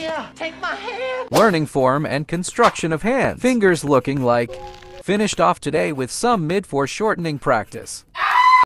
Yeah, take my hand. Learning form and construction of hands. Fingers looking like finished off today with some mid-foreshortening practice.